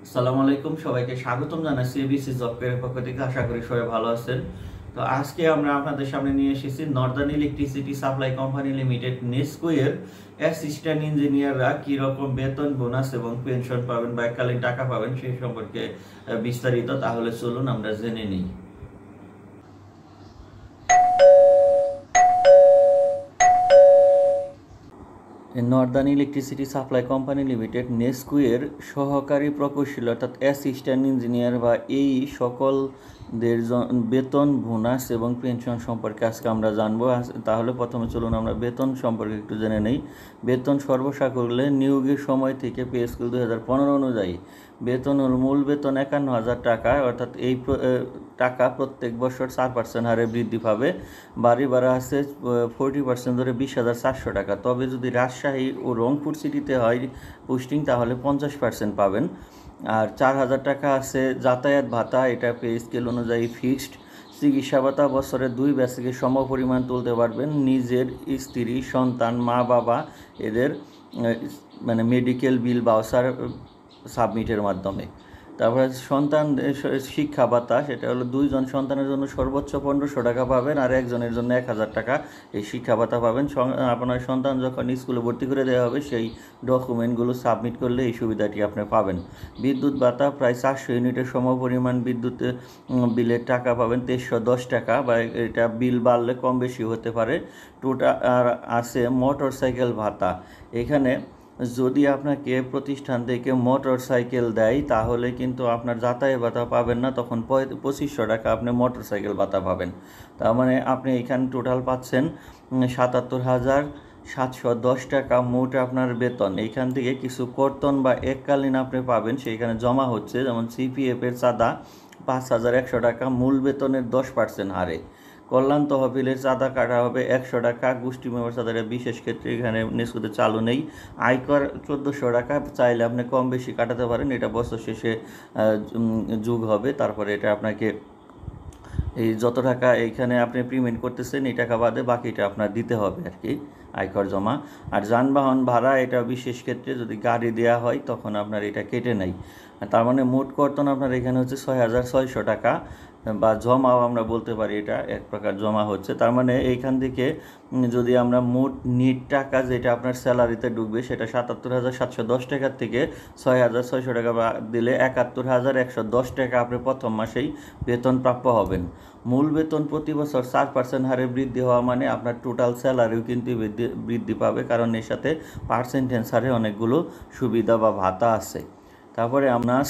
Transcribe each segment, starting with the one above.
আসসালামু আলাইকুম, সবাইকে স্বাগতম জানাচ্ছি এবিসি জব কেয়ারের পক্ষ থেকে। আশা করি সবাই ভালো আছেন। তো আজকে আমরা আপনাদের সামনে নিয়ে এসেছি northern electricity supply company limited NESCO এর অ্যাসিস্ট্যান্ট ইঞ্জিনিয়াররা কি রকম বেতন, বোনাস এবং পেনশন পাবেন বা এককালীন টাকা পাবেন সেই সম্পর্কে বিস্তারিত। তাহলে চলুন আমরা জেনে নিই। Northern electricity supply company limited NESCO এর সহকারী প্রকৌশলী অর্থাৎ অ্যাসিস্ট্যান্ট ইঞ্জিনিয়ার বা এই সকলদের বেতন, বোনাস এবং পেনশন সম্পর্কে আজকে আমরা জানবো। তাহলে প্রথমে চলুন আমরা বেতন সম্পর্কে একটু জেনে নেই। বেতন সর্বসাকুল্যে নিয়োগের সময় থেকে পে স্কেল 2015 অনুযায়ী মূল বেতন 51,000 টাকা, অর্থাৎ এই টাকা প্রত্যেক বছর 4% হারে বৃদ্ধি পাবে। বাড়ি ভাড়া আছে 40% ধরে 20,400 টাকা। তবে যদি রাজশাহী ও রংপুর সিটিতে হয় পোস্টিং তাহলে 50% পাবেন। আর 4,000 টাকা আছে যাতায়াত ভাতা, এটা পে স্কেল অনুযায়ী ফিক্সড। চিকিৎসা ভাতা বছরে 2 বেসিকে সম পরিমাণ তুলতে পারবেন। নিজের, স্ত্রী, সন্তান, মা বাবা এদের মানে মেডিকেল বিল ভাউচার সাবমিটের মাধ্যমে। তারপরে সন্তান শিক্ষা ভাতা, সেটা হলো 2 জন সন্তানের জন্য সর্বোচ্চ 1500 টাকা পাবেন, আর একজনের জন্য 1000 টাকা এই শিক্ষা ভাতা পাবেন। আপনার সন্তান যখন স্কুলে ভর্তি করে দেওয়া হবে সেই ডকুমেন্টগুলো সাবমিট করলে এই সুবিধাটি আপনি পাবেন। বিদ্যুৎ ভাতা প্রায় 400 ইউনিটের সমপরিমাণ বিদ্যুৎ বিলের টাকা পাবেন 2310 টাকা, বা এটা বিল বাড়লে কম বেশি হতে পারে। টোটাল আর আছে মোটর সাইকেল ভাতা। এখানে যদি আপনাকে প্রতিষ্ঠান থেকে মোটর সাইকেল দেয় তাহলে কিন্তু আপনার যাতায়াত ভাতা পাবেন না, তখন 2500 টাকা আপনি মোটর সাইকেল ভাতা পাবেন। তার মানে আপনি এখানে টোটাল পাচ্ছেন 77,710 টাকা মোট আপনার বেতন। এইখান থেকে কিছু কর্তন বা এককালীন আপনি পাবেন, সেইখানে জমা হচ্ছে। যেমন সিপিএফের চাঁদা 5,100 টাকা মূল বেতনের 10% হারে। কল্যাণ তহবিলের চাঁদা কাটা হবে 100 টাকা। গোষ্ঠী মেম্বার চাঁদাটা বিশেষ ক্ষেত্রে এখানে নেসকোতে চালু নেই। আয়কর 1400 টাকা, চাইলে আপনি কম বেশি কাটাতে পারেন, এটা বছর শেষে যোগ হবে। তারপরে এটা আপনাকে এই যত টাকা এইখানে আপনি পেমেন্ট করতেছেন এই টাকা বাদে বাকিটা আপনার দিতে হবে আর কি, আয়কর জমা। আর যানবাহন ভাড়া, এটা বিশেষ ক্ষেত্রে যদি গাড়ি দেওয়া হয় তখন আপনার এটা কেটে নেয়। তার মানে মোট কর্তন আপনার এখানে হচ্ছে 6,600 টাকা, বা জমাও আমরা বলতে পারি, এটা এক প্রকার জমা হচ্ছে। তার মানে এইখান থেকে যদি আমরা মোট নিট টাকা যেটা আপনার স্যালারিতে ঢুকবে সেটা 77,710 টাকার থেকে 6,600 টাকা দিলে 71,110 টাকা আপনি প্রথম মাসেই বেতন প্রাপ্য হবেন। মূল বেতন প্রতি বছর 4% হারে বৃদ্ধি হওয়া মানে আপনার টোটাল স্যালারিও কিন্তু বৃদ্ধি পাবে, কারণ এর সাথে পার্সেন্টেজ হারে অনেকগুলো সুবিধা বা ভাতা আছে। তারপরে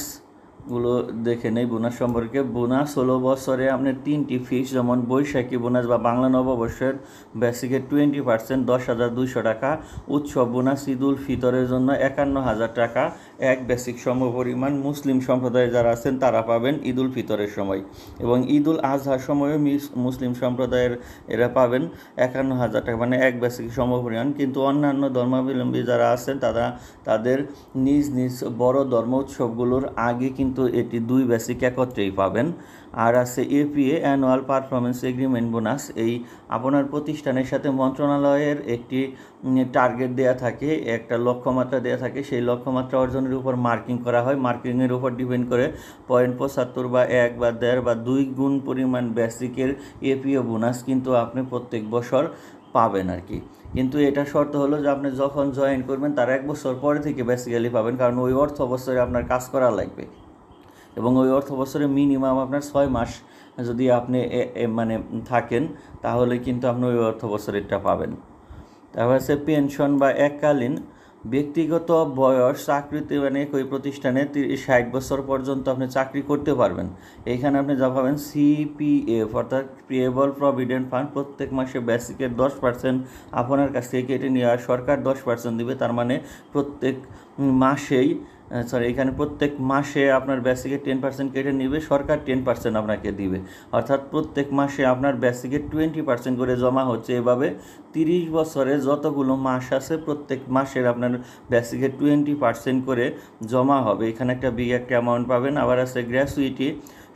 গুলো দেখে নেই বোনাস সম্পর্কে। বোনাস হলো বছরে আপনার 3টি ফিক্স, যেমন বৈশাখী বোনাস বা বাংলা নববর্ষের বেসিকের 20% 10,200 টাকা। উৎসব বোনাস ঈদুল ফিতরের জন্য 51,000 টাকা, এক বেসিক সমপরিমাণ। মুসলিম সম্প্রদায়ে যারা আছেন তারা পাবেন ঈদুল ফিতরের সময়, এবং ঈদুল আজহার সময়ও মুসলিম সম্প্রদায়ের এরা পাবেন 51,000 টাকা, মানে এক বেসিক সমপরিমাণ। কিন্তু অন্যান্য ধর্মাবলম্বী যারা আছেন তাদের নিজ নিজ বড় ধর্ম উৎসবগুলোর আগে কিন্তু এটি 2 বেসিক একত্রেই পাবেন। আর আছে APA, annual performance agreement bonus. এই আপনার প্রতিষ্ঠানের সাথে মন্ত্রণালয়ের একটি টার্গেট দেয়া থাকে, একটা লক্ষ্যমাত্রা দেয়া থাকে, সেই লক্ষ্যমাত্রা অর্জনের উপর মার্কিং করা হয়। মার্কিংয়ের উপর ডিপেন্ড করে 0.75 বা 1 বা 1.5 বা 2 গুণ পরিমাণ বেসিকের এপিএ বোনাস কিন্তু আপনি প্রত্যেক বছর পাবেন আর কি। কিন্তু এটা শর্ত হলো যে আপনি যখন জয়েন করবেন তার 1 বছর পরে থেকে বেসিক্যালি পাবেন, কারণ ওই অর্থ বছরে আপনার কাজ করা লাগবে, এবং ওই অর্থ বছরে মিনিমাম আপনার 6 মাস যদি আপনি মানে থাকেন তাহলে কিন্তু আপনি ওই অর্থ বছরেরটা পাবেন। তারপর আছে পেনশন বা এককালীন। ব্যক্তিগত বয়স চাকরিতে মানে একই প্রতিষ্ঠানে 60 বছর পর্যন্ত আপনি চাকরি করতে পারবেন। এইখানে আপনি যা পাবেন সিপিএফ অর্থাৎ পেয়েবল প্রভিডেন্ট ফান্ড, প্রত্যেক মাসে বেসিকের 10% আপনার কাছ থেকে কেটে নিয়ে আর সরকার 10% দিবে। তার মানে প্রত্যেক মাসেই এখানে প্রত্যেক মাসে আপনার বেসিকে 10% কেটে নিবে, সরকার 10% আপনাকে দিবে, অর্থাৎ প্রত্যেক মাসে আপনার বেসিকে 20% করে জমা হচ্ছে। এভাবে 30 বছরে যতগুলো মাস আছে প্রত্যেক মাসের আপনার বেসিকে 20% করে জমা হবে। এখানে একটা বিগ একটা অ্যামাউন্ট পাবেন। আবার আছে গ্র্যাচুইটি,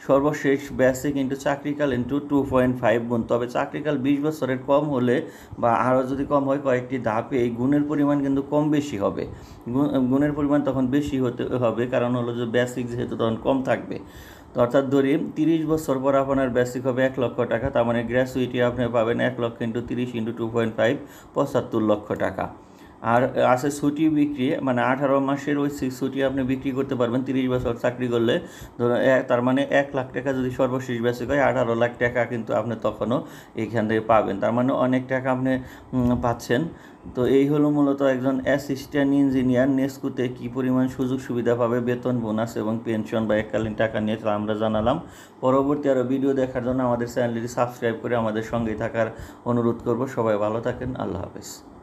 সর্বশেষ বেসিক ইন্টু চাকরিকাল ইন্টু 2.5 গুণ। তবে চাকরিকাল 20 বছরের কম হলে বা আরও যদি কম হয় কয়েকটি ধাপে এই গুণের পরিমাণ কিন্তু কম বেশি হবে। গুণের পরিমাণ তখন বেশি হতে হবে, কারণ হলো যে বেসিক যেহেতু তখন কম থাকবে। তো অর্থাৎ ধরি 30 বছর পর আপনার বেসিক হবে 1 লক্ষ টাকা, তার মানে গ্র্যাচুইটি আপনি পাবেন 1 লক্ষ ইন্টু 30 ইন্টু 2.5 75 লক্ষ টাকা। আর আছে ছুটি বিক্রি, মানে 18 মাসের ওই ছুটি আপনি বিক্রি করতে পারবেন 30 বছর চাকরি করলে। ধরুন তার মানে 1 লাখ টাকা যদি সর্বশেষ বেসিক হয়, 18 লাখ টাকা কিন্তু আপনি তখনও এইখান থেকে পাবেন। তার মানে অনেক টাকা আপনি পাচ্ছেন। তো এই হলো মূলত একজন অ্যাসিস্ট্যান্ট ইঞ্জিনিয়ার নেস্কুতে কী পরিমাণ সুযোগ সুবিধা পাবে, বেতন, বোনাস এবং পেনশন বা এককালীন টাকা নিয়ে তা আমরা জানালাম। পরবর্তী আরও ভিডিও দেখার জন্য আমাদের চ্যানেলটি সাবস্ক্রাইব করে আমাদের সঙ্গেই থাকার অনুরোধ করব। সবাই ভালো থাকেন, আল্লাহ হাফেজ।